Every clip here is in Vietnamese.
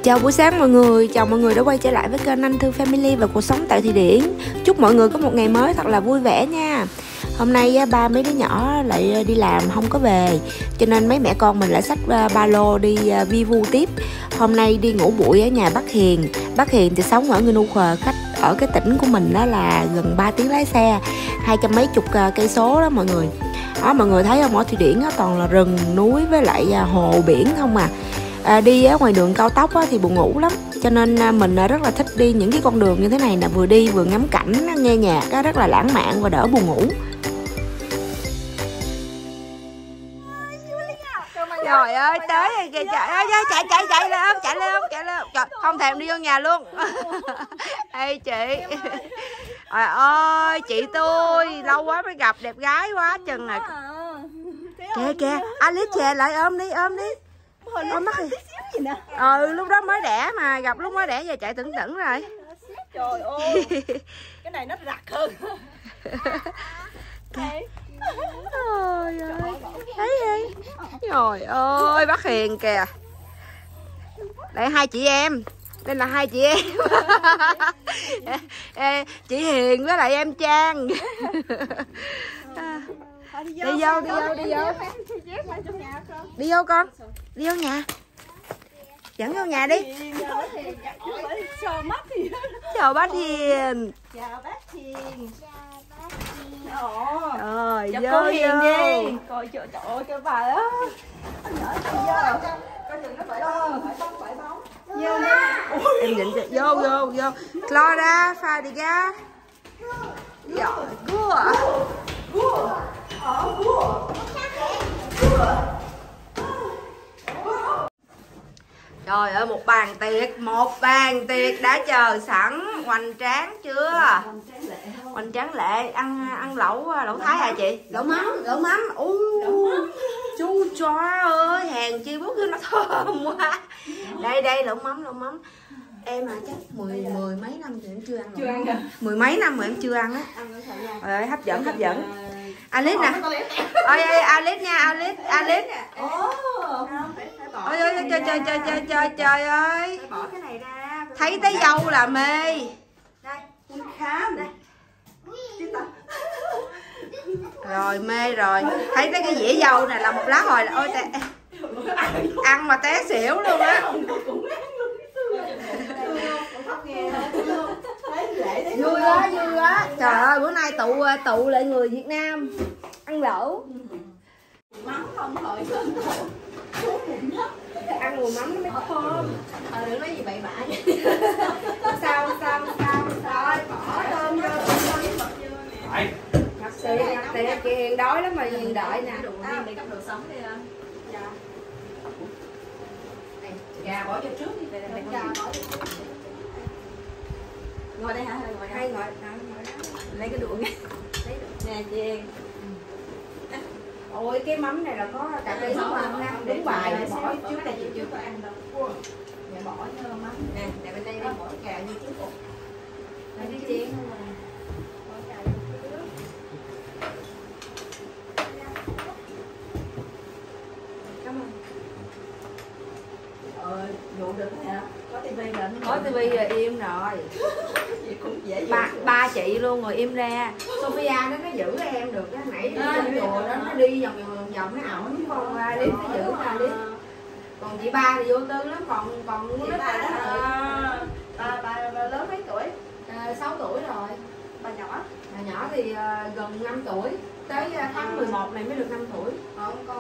Chào buổi sáng mọi người, chào mọi người đã quay trở lại với kênh Anh Thư Family và cuộc sống tại Thụy Điển. Chúc mọi người có một ngày mới thật là vui vẻ nha. Hôm nay ba mấy đứa nhỏ lại đi làm không có về, cho nên mấy mẹ con mình lại xách ba lô đi vi vu tiếp. Hôm nay đi ngủ bụi ở nhà bác Hiền. Bác Hiền thì sống ở Ngư Khờ, cách ở cái tỉnh của mình đó là gần 3 tiếng lái xe, 200 mấy chục cây số đó mọi người. Đó, mọi người thấy không, ở Thụy Điển toàn là rừng núi với lại hồ biển không à. Đi ở ngoài đường cao tốc thì buồn ngủ lắm, cho nên mình rất là thích đi những cái con đường như thế này nè, vừa đi vừa ngắm cảnh, nghe nhạc, rất là lãng mạn và đỡ buồn ngủ. Trời ơi, tới rồi kìa, trời ơi, chạy lên trời, không thèm đi vô nhà luôn. Ê chị, trời ơi, chị tôi lâu quá mới gặp, đẹp gái quá chừng này. Kìa, Alice về lại ôm đi. Ôm mắt đi. Lúc đó mới đẻ mà, gặp lúc mới đẻ giờ chạy tửng rồi. Trời ơi, cái này nó rặt hơn. Trời ơi, thấy đi. Trời ơi, bác Hiền kìa. Đây hai chị em. Đây là hai chị em. Chị Hiền với lại em Trang. Đi vô. Đi vô con. Đi vô nhà. Dẫn vô nhà đi. Chào bác Hiền. Chào bác Hiền. Chào bác Hiền. Rồi, chào vô cô Hiền vô. đi. Coi trời ơi cái bà đó. Coi chừng nó phải bóng. Em nhìn vô. Clara, Fadiga. Giỏi, cua. Trời ơi, một bàn tiệc đã chờ sẵn, hoành tráng chưa? Hoành tráng lệ, ăn lẩu Thái hả chị? Lẩu mắm. Chú chó ơi, hàng chi bút nó thơm quá. Đây lẩu mắm. Em chắc mười mấy năm thì em chưa ăn. Mười mấy năm mà em chưa ăn á. Rồi hấp dẫn. Alice nè. Ôi Alice nha, Alice. Ôi trời ơi. Bỏ cái này ra. Thấy tới dâu là mê. Đây, khám đây. Rồi mê rồi. Thấy tới cái dĩa dâu này là một lát hồi là ôi ăn mà té xỉu luôn á. Vui quá. Trời ơi, bữa nay tụ lại người Việt Nam ăn lẩu. Mắm không thôi. Ăn mùi mắm nó mới thơm. Đừng nói gì bậy bạ. Sao rồi bỏ thơm vô. Ngập tiệc chị Hiền đói lắm mà Hiền đợi nè. Đi cầm đồ sống đi anh. Dạ. Gà bỏ cho trước đi. Ngồi đây hả? Ngồi đó. Lấy cái đũa nghe. Nè chị Hiền. Ôi cái mắm này là có cà phê sống ăn nha. Đúng bài để bỏ trước đây chị chưa có ăn đâu. Để bỏ cho mắm. Nè bên đây đi bỏ cà như trước. Đây cái chiên không à. Dụ được hả? Có tivi rồi. Có tivi rồi im rồi. Chị cũng dễ ba chị luôn rồi im ra. Sophia nó giữ em được á, nãy đi chùa đó nó đi vòng nó ảo đúng không? Alice nó giữ Alice. Còn chị ba thì vô tư lắm, còn chị bà lớn mấy tuổi? 6 tuổi rồi. Bà nhỏ? Bà nhỏ thì gần 5 tuổi. Tới tháng 11 này mới được 5 tuổi. Con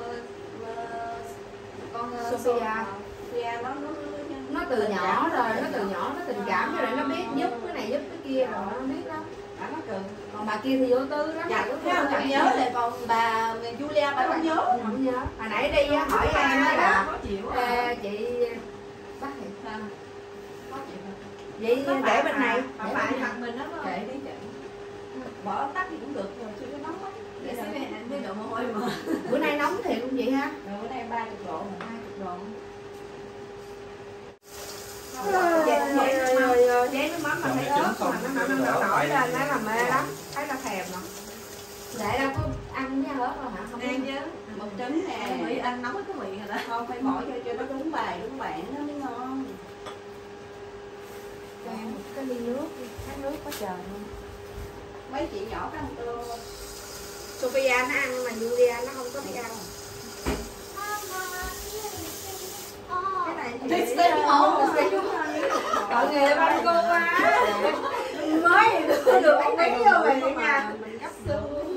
Sophia nó từ nhỏ rồi, nó tình cảm rồi, nó biết giúp cái này giúp cái kia rồi, nó biết đó. Nó cần. Còn bà kia thì vô tư lắm. Dạ, không nhớ rồi, còn bà Julia bà không nhớ. Không nhớ. Hồi nãy đi hỏi em là chị bắt thì sao? Vậy để bên này. Để bạn mặt mình nó kệ đi chị. Bỏ tắt thì cũng được rồi, chưa có nóng lắm. Để xíu này anh với độ mồ hôi mà. Bữa nay nóng thiệt không vậy ha? Bữa nay 30 độ mà 20 độ. Chế nước mắm mà thấy ớt mà nó nổi lên nó là mê lắm, thấy nó thèm rồi. Để đâu có ăn với ớt đâu hả? Không ăn chứ. Một trứng nè, Mỹ ăn nóng cái miệng rồi đó. Không phải bỏ cho nó đúng bài đúng bạn nó mới ngon. cái ly nước, khát nước quá trời luôn. Mấy chị nhỏ có ăn cơm không? Sophia nó ăn mà Julia nó không có biết ăn. Cái này thì Tội nghề ba cô quá. Mới được ăn mấy vô về nữa nha. mình gấp xương.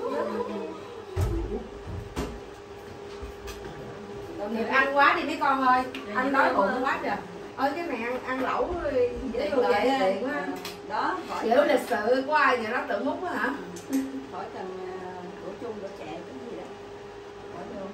Tội ăn quá đi mấy con ơi. Anh đói bụng quá trời. Ơi cái này ăn lẩu dễ luôn dễ tiện quá. Đó, Kiểu lịch sự của ai vậy nó tự múc á hả? khỏi cần của chung của trẻ cái gì đó. Khỏi luôn.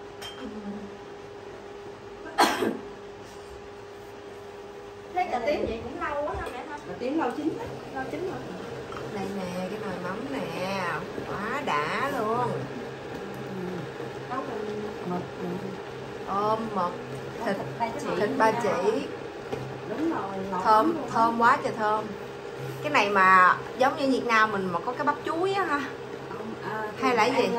Thế cà tím vậy cũng lâu quá hả mẹ hả? Cà tím lâu chín đó. Lâu chín rồi. Đây nè, cái nồi mắm nè. Quá đã luôn. Nấu mực. Tôm, mực, thịt Thịt ba chỉ. Đúng rồi, Thơm, thơm quá trời thơm. Cái này mà giống như Việt Nam mình mà có cái bắp chuối á ha. Hay là cái gì?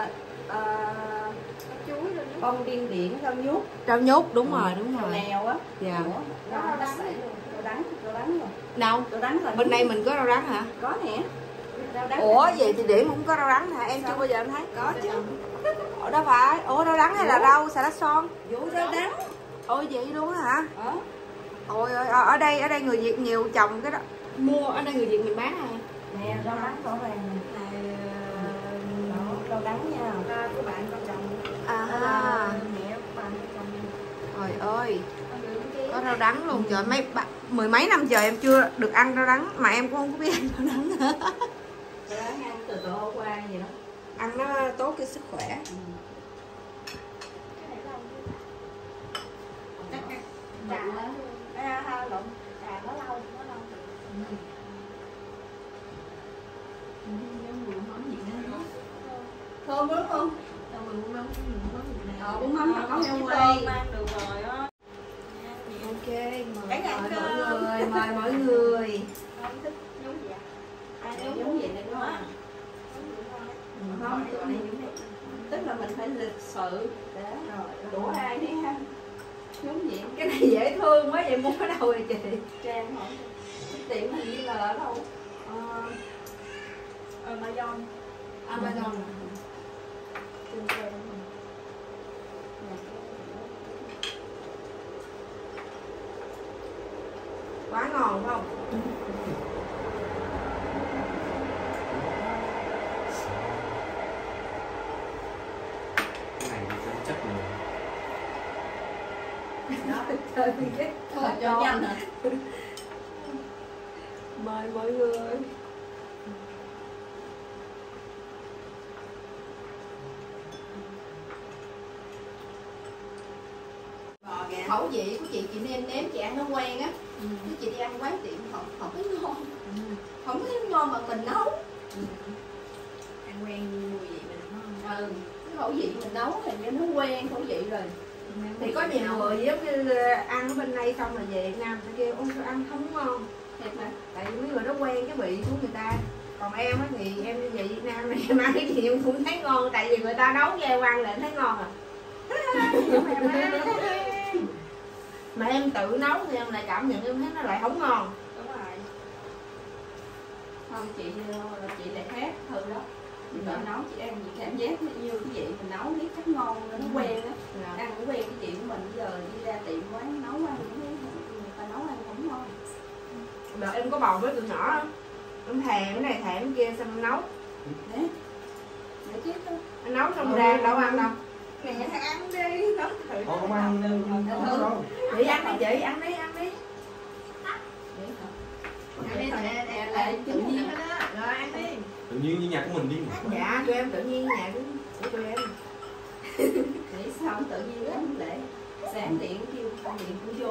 Chuối rồi. Bông điên điển rau nhút. Rau nhút, đúng rồi, đúng rồi. Lèo á. Dạ. Rau đắng rồi. Đâu? Rau đắng rồi. Bên đây mình có rau đắng hả? Có nè. Rau đắng. Ủa vậy thì điểm không có rau đắng hả? Em chưa bao giờ em thấy. Có chứ. Ủa đâu phải. Ủa rau đắng hay là rau xà lách son? Vụ rau đắng. Ôi vậy luôn á hả? Ờ. Ôi ơi, ở đây người Việt nhiều trồng cái đó. Mua ở đây người Việt mình bán à? Nè rau đắng rõ ràng này. Rau đắng nha. Của bạn con trồng. À. Mẹ của bạn trồng. Trời ơi. Có rau đắng luôn. Trời mười mấy năm trời em chưa được ăn rau đắng mà em cũng không có biết ăn rau đắng nữa. Rau đắng ăn từ từ hôm qua gì đó. Ăn nó tốt cho sức khỏe. Lộn trà nó lâu. Thơm đúng không? Bún mắm mà có heo quay. Mang được rồi á. Ok, Cả nhà ăn cơm. mời mọi người. Không thích giống gì ạ? Giống vậy này đúng không? Không, tức là mình phải lịch sự để của ai đi ha. Giống vậy. Cái này dễ thương quá vậy mua ở đâu vậy chị? Trang hỏi tiệm hình như là ở đâu? Amazon. Amazon. Quá ngon phải không? Cái này nó chất lượng. Trời cái Thôi cho nhanh hả? mời mọi người. Khẩu vị của chị nêm chị ăn nó quen á. Chứ chị đi ăn quán tiệm không thấy ngon. Không thấy ngon mà mình nấu. Ăn quen mùi vị mình ngon. Cái khẩu vị mình nấu thì nó quen khẩu vị rồi. Thì có nhiều người giống như ăn ở bên đây xong rồi về Việt Nam ta kêu ôi sao ăn không ngon. Thiệt hả? Tại vì mấy người đó quen cái vị của người ta. Còn em á thì em đi về Việt Nam này em ăn cái gì em cũng thấy ngon. Tại vì người ta nấu cho em ăn là em thấy ngon à. Mà em tự nấu thì em lại cảm nhận em thấy nó lại không ngon. Đúng rồi. Không chị lại khác thử đó. Chị tự nấu chị ăn chị cảm giác như cái vị mình nấu biết chắc ngon nó quen á. Ăn cũng quen cái chị của mình bây giờ đi ra tiệm quán nấu ăn cũng thấy người ta nấu ăn không ngon. Đợt em có bầu với tụi nhỏ đó. Em thèm cái này thèm cái kia xong em nấu. Để chết thôi. Anh nấu xong ra đâu ăn đâu. Mẹ ăn đi. Nấu thử. Không ăn đâu. Chị ăn đi chị, ăn đi, ăn đi. Ăn đi lại tự nhiên đó. Rồi ăn đi. Tự nhiên như nhà của mình đi. Dạ, tụi em tự nhiên nhà của tụi em. Nghĩ sao không tự nhiên lắm Lệ. Sáng điện kêu điện của vô.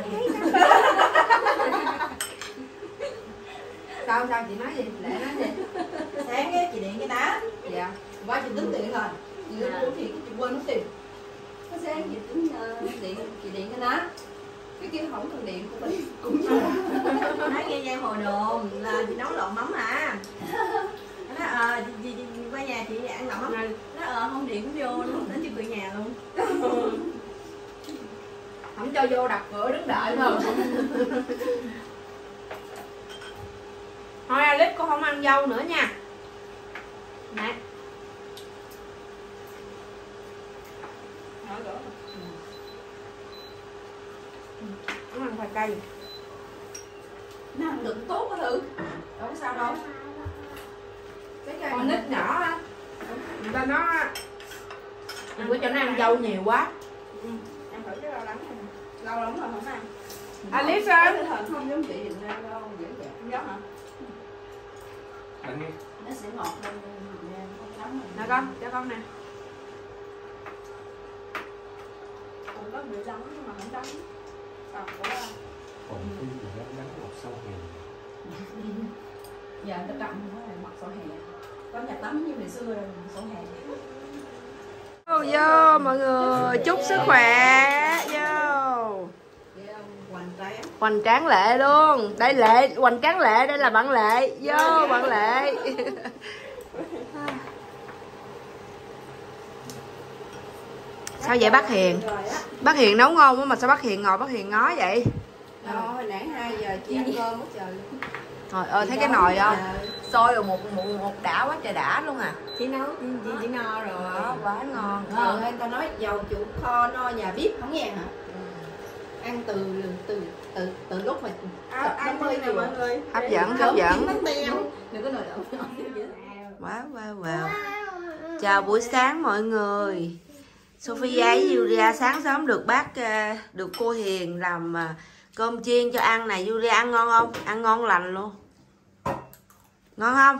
Sao chị nói gì? Lệ nói gì? Sáng á chị điện cái đá. Dạ. Qua chị tính tiền rồi. Chị thì chị quên mất tiền. Có sáng chị tính chị điện cái đá. Cái kia không cần điện của mình cũng Nói nghe giang hồ đồn là chị nấu lộn mắm à. Nó nói chị qua nhà chị ăn lộn mắm. Nó không điện cũng vô nó đến trước cửa nhà luôn. Không cho vô đập cửa đứng đợi mà. Thôi Alice con không ăn dâu nữa nha. Nè. Nó ăn khoai cây. Nó ăn đựng tốt quá Thư. Đâu có sao đâu. Con nít nhỏ á, người ta nói đừng có cho nó ăn dâu nhiều quá. Ăn thử cái rau đắng này. Lâu lắm rồi không ăn. Alice ơi, Không giống chị Việt Nam đâu, dễ dàng. Không giống hả? Ăn đi. Nó sẽ ngọt hơn Việt Nam, không giống rồi. nè con, cho con nè. Còn có bị đắng nhưng mà không đắng. Còn của Còn khi thì nó đắng một sâu hè. giờ người ta cầm nó là mặc sổ hè. Có nhà tắm như ngày xưa là sổ hè. Vô mọi người, chúc sức khỏe. Vô. Hoành tráng. Hoành tráng Lệ luôn. Đây Lệ, hoành tráng Lệ, đây là bạn Lệ. Vô bạn Lệ. Sao vậy bác Hiền? Bác Hiền nấu ngon quá mà sao bác Hiền ngồi bác Hiền ngó vậy? Hồi nãy 2 giờ chị ăn cơm hết trời. Trời ơi thấy cái nồi không? Sôi rồi một đã quá trời đã luôn à. Chị nấu chị no rồi. Đó, quá ngon. Người ta nói dầu chủ kho no nhà bếp không nghe hả? Ăn từ lúc mà nó mới vừa mọi người. Hấp dẫn, hấp dẫn. Đừng có nồi đậu. Wow. Chào buổi sáng mọi người. Sophia với Julia sáng sớm được được cô Hiền làm cơm chiên cho ăn này. Julia ăn ngon không? Ăn ngon lành luôn. Ngon không?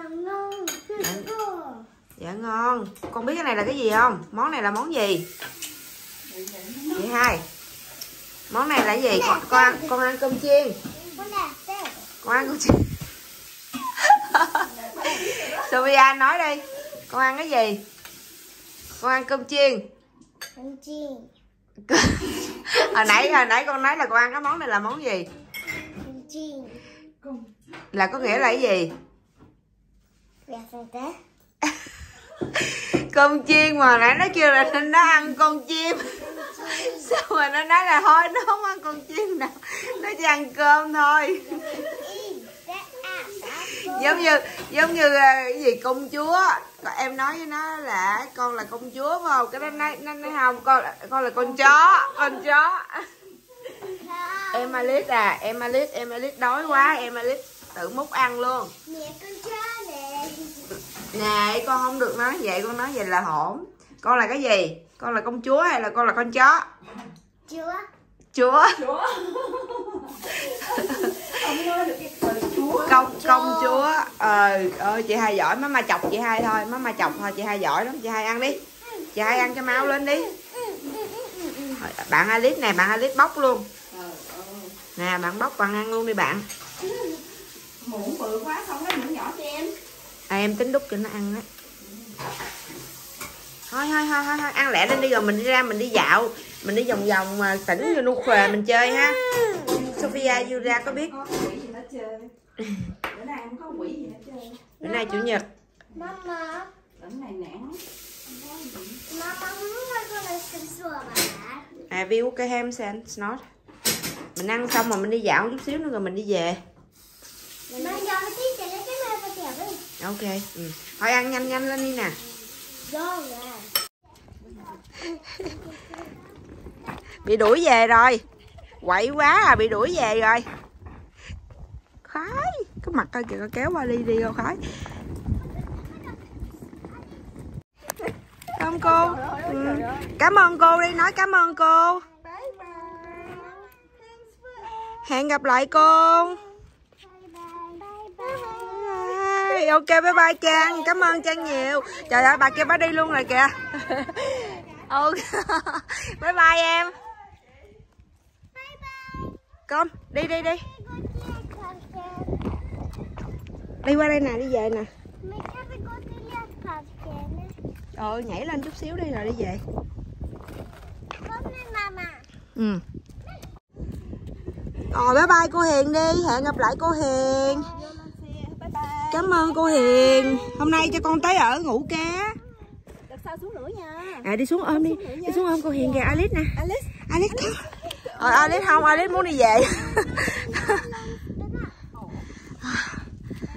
Dạ ngon. Con biết cái này là cái gì không? Món này là món gì? Chị Hai. Món này là cái gì? Con ăn cơm chiên. Con ăn cơm chiên. Sophia nói đi. Con ăn cái gì? Con ăn cơm chiên. hồi nãy con nói là con ăn cái món này là món gì? Là có nghĩa là cái gì? Cơm chiên mà nãy nó kêu là nó ăn con chim. Sao mà nó nói là thôi nó không ăn con chim nào, nó chỉ ăn cơm thôi. giống như cái gì công chúa. Em nói với nó là con là công chúa phải không? Cái đó nó không, con là con chó. Em Alice đói quá, em Alice tự múc ăn luôn. Nè con không được nói vậy, con nói vậy là hổn. Con là cái gì? Con là công chúa hay là con là con chó? Chúa. Công chúa. Ơi chị Hai giỏi, má ma chọc chị Hai thôi, má ma chọc thôi, chị Hai giỏi lắm. Chị Hai ăn đi, chị Hai ăn cho máu lên đi. Bạn Alice nè, bạn Alice bóc luôn nè, bạn bóc bạn ăn luôn đi bạn. Muỗng bự quá, không lấy muỗng nhỏ cho em. Em tính đút cho nó ăn á. Thôi ăn lẹ lên đi, rồi mình đi ra mình đi dạo, mình đi vòng vòng mà tỉnh vô nu khề mình chơi ha. Sophia Julia có biết Có quỷ gì hết trơn. Bữa nay không có quỷ gì hết trơn. bữa nay chủ nhật. Bữa này nản. À view cái ham sen snot. Mình ăn xong mà mình đi dạo chút xíu nữa rồi mình đi về. Ok. Thôi ăn nhanh lên đi nè. Bị đuổi về rồi. Quậy quá à, bị đuổi về rồi. Khói, cái mặt coi kìa, coi kéo qua đi coi khói. Cảm ơn cô. Cảm ơn cô đi, nói cảm ơn cô. Hẹn gặp lại cô. Ok bye bye Trang, cảm ơn Trang nhiều. Trời ơi bà kia bà đi luôn rồi kìa. Ok. Bye bye em. Con đi. Đi qua đây nè, đi về nè. Nhảy lên chút xíu đi rồi đi về. Bye bye cô Hiền đi, hẹn gặp lại cô Hiền. Cảm ơn cô Hiền. Hôm nay cho con tới ở ngủ cá. Sao xuống nữa nha. À đi xuống ôm đi. Đi xuống ôm cô Hiền kìa, Alice nè. Alice không. Alice không, Alice muốn đi về.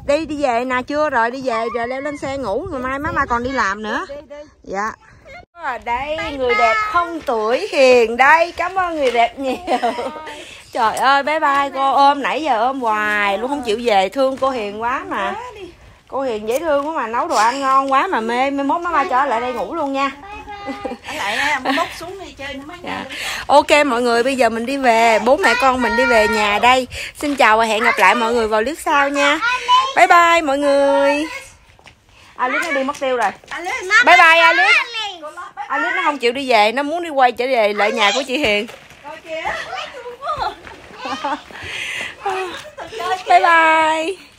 Đi về nè, chưa rồi, đi về rồi leo lên xe ngủ, ngày mai má mai còn đi làm nữa. Dạ. Ở đây người đẹp không tuổi Hiền đây, cảm ơn người đẹp nhiều. Trời ơi, bye bye cô, ôm nãy giờ ôm hoài luôn không chịu về, thương cô Hiền quá mà. Cô Hiền dễ thương quá mà, nấu đồ ăn ngon quá mà mê, mai mốt má mai cho lại đây ngủ luôn nha. lại bốc xuống đi chơi nữa mấy ngày. Ok mọi người, bây giờ mình đi về, bố mẹ con mình đi về nhà đây. Xin chào và hẹn gặp lại mọi người vào clip sau nha. Bye bye mọi người. Alice nó đi mất tiêu rồi. Bye bye Alice. Alice nó không chịu đi về, nó muốn đi quay trở về lại nhà của chị Hiền. Bye bye.